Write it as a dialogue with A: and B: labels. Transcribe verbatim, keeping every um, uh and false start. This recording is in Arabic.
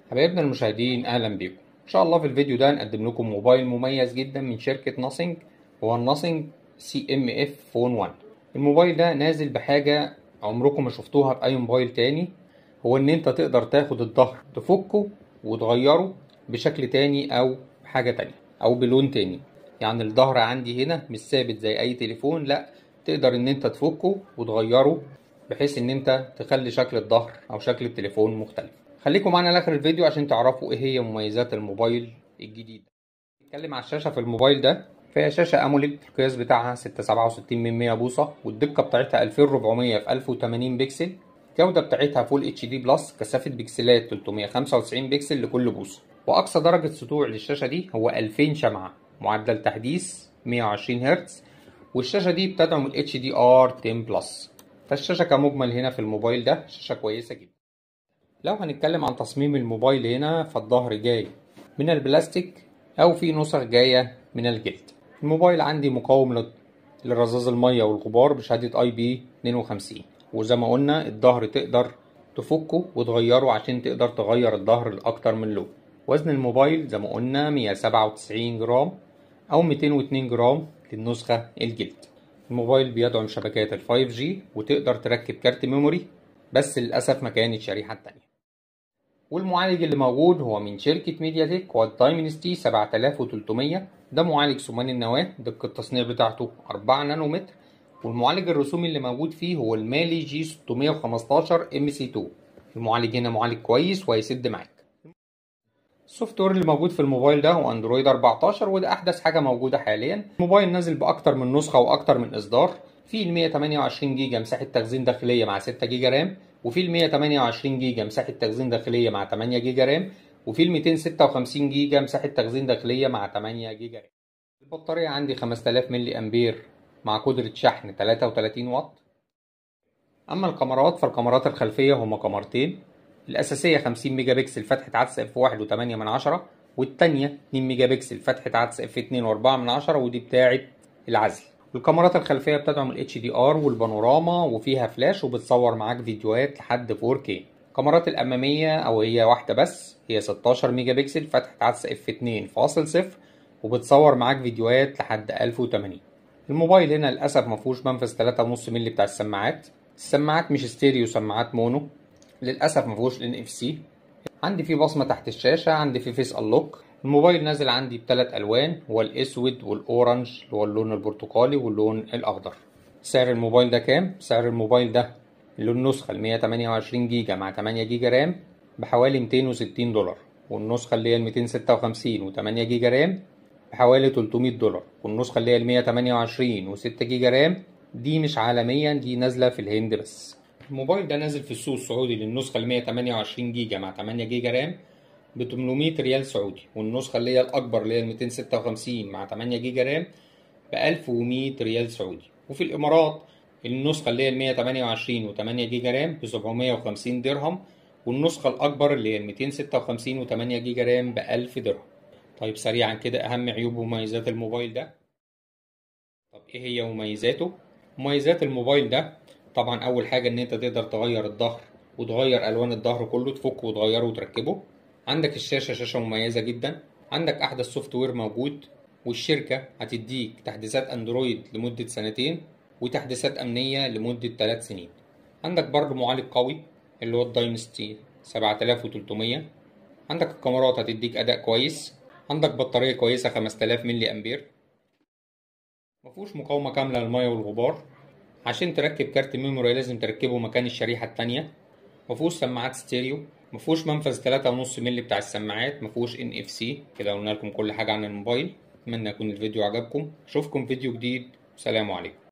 A: حبايبنا المشاهدين، اهلا بيكم. ان شاء الله في الفيديو ده نقدم لكم موبايل مميز جدا من شركة ناثينج، هو الناثينج سي ام اف فون واحد. الموبايل ده نازل بحاجة عمركم ما شفتوها في اي موبايل تاني، هو ان انت تقدر تاخد الظهر تفكه وتغيره بشكل تاني او بحاجة تانية او بلون تاني. يعني الظهر عندي هنا مش ثابت زي اي تليفون، لا، تقدر ان انت تفكه وتغيره بحيث ان انت تخلي شكل الظهر او شكل التليفون مختلف. خليكم معانا لاخر الفيديو عشان تعرفوا ايه هي مميزات الموبايل الجديد. نتكلم على الشاشه في الموبايل ده، فهي شاشه اموليد، القياس بتاعها ستة سبعة وستين من مية بوصه، والدقه بتاعتها ألفين وأربعمية في ألف وتمانين بكسل. الجوده بتاعتها فول اتش دي بلس، كثافه بكسلات تلتمية وخمسة وتسعين بكسل لكل بوصه، واقصى درجه سطوع للشاشه دي هو ألفين شمعه، معدل تحديث مية وعشرين هرتز، والشاشه دي بتدعم ال اتش دي ار عشرة بلس. فالشاشه كمجمل هنا في الموبايل ده شاشه كويسه جدا. لو هنتكلم عن تصميم الموبايل هنا، فالظهر جاي من البلاستيك او في نسخ جايه من الجلد. الموبايل عندي مقاوم لل- لرذاذ الميه والغبار بشهاده اي بي اتنين وخمسين، وزي ما قلنا الظهر تقدر تفكه وتغيره عشان تقدر تغير الظهر لاكتر من لون. وزن الموبايل زي ما قلنا مية وسبعة وتسعين جرام او ميتين واتنين جرام للنسخه الجلد. الموبايل بيدعم شبكات ال فايف جي، وتقدر تركب كارت ميموري، بس للاسف ما كانت شريحه تانية. والمعالج اللي موجود هو من شركة ميديا تك، هو الدايمنستي سبعة آلاف وتلتمية. ده معالج ثماني النواة، دقة التصنيع بتاعته أربعة نانومتر. والمعالج الرسومي اللي موجود فيه هو المالي جي ستمية وخمستاشر ام سي اتنين. المعالج هنا معالج كويس وهيسد معاك. السوفت وير اللي موجود في الموبايل ده هو اندرويد أربعتاشر، وده احدث حاجه موجوده حاليا. الموبايل نازل باكتر من نسخه واكتر من اصدار. في ال مية وتمنية وعشرين جيجا مساحه تخزين داخليه مع ستة جيجا رام، وفي ال مية وتمنية وعشرين جيجا مساحه تخزين داخليه مع تمنية جيجا رام، وفي ال ميتين وستة وخمسين جيجا مساحه تخزين داخليه مع تمنية جيجا رام. البطاريه عندي خمسة آلاف ملي امبير مع قدره شحن تلاتة وتلاتين واط. اما الكاميرات، فالكاميرات الخلفيه هما كاميرتين، الاساسيه خمسين ميجا بكسل فتحه عدسه اف واحد وتمنية من عشرة، والتانية اتنين ميجا بكسل فتحه عدسه اف اتنين واربعة من عشرة، ودي بتاعه العزل. الكاميرات الخلفيه بتدعم ال اتش دي ار والبانوراما، وفيها فلاش وبتصور معاك فيديوهات لحد فور كيه. الكاميرات الاماميه او هي واحده بس، هي ستاشر ميجا بكسل فتحه عدسه اف اتنين فاصل صفر، وبتصور معاك فيديوهات لحد ألف وتمانين. الموبايل هنا للاسف مفهوش منفذ تلاتة ونص مللي بتاع السماعات. السماعات مش ستيريو، سماعات مونو، للاسف مفهوش ان اف سي. عندي فيه بصمه تحت الشاشه، عندي فيه فيس انلوك. الموبايل نازل عندي بثلاث الوان، هو الاسود والاورنج اللي هو اللون البرتقالي واللون الاخضر. سعر الموبايل ده كام؟ سعر الموبايل ده اللي النسخه ال مية وتمنية وعشرين جيجا مع تمنية جيجا رام بحوالي ميتين وستين دولار، والنسخه اللي هي ال ميتين وستة وخمسين و8 جيجا رام بحوالي تلتمية دولار، والنسخه اللي هي ال مية وتمنية وعشرين و6 جيجا رام دي مش عالميا، دي نازله في الهند بس. الموبايل ده نازل في السوق السعودي للنسخه ال مية وتمنية وعشرين جيجا مع تمنية جيجا رام ب تمنمية ريال سعودي، والنسخه اللي هي الاكبر اللي هي ال ميتين وستة وخمسين مع تمنية جيجا رام ب ألف ومية ريال سعودي. وفي الامارات النسخه اللي هي ال مية وتمنية وعشرين و8 جيجا رام ب سبعمية وخمسين درهم، والنسخه الاكبر اللي هي ال ميتين وستة وخمسين و8 جيجا رام ب ألف درهم. طيب سريعا كده اهم عيوب ومميزات الموبايل ده. طب ايه هي مميزاته؟ مميزات الموبايل ده طبعا اول حاجه ان انت تقدر تغير الظهر وتغير الوان الظهر كله، تفكه وتغيره وتركبه. عندك الشاشه شاشه مميزه جدا، عندك احدث سوفت وير موجود، والشركه هتديك تحديثات اندرويد لمده سنتين وتحديثات امنيه لمده ثلاث سنين. عندك برضه معالج قوي اللي هو الدايمستي سبعة آلاف وتلتمية. عندك الكاميرات هتديك اداء كويس، عندك بطاريه كويسه خمسة آلاف ملي امبير، مفهوش مقاومة كاملة للمية والغبار. عشان تركب كارت ميموري لازم تركبه مكان الشريحة التانية. مفهوش سماعات ستيريو، مفهوش منفذ تلاتة ونص مللي بتاع السماعات، مفهوش ان اف سي. كده قلنا لكم كل حاجة عن الموبايل. اتمنى يكون الفيديو عجبكم، اشوفكم فيديو جديد، سلام عليكم.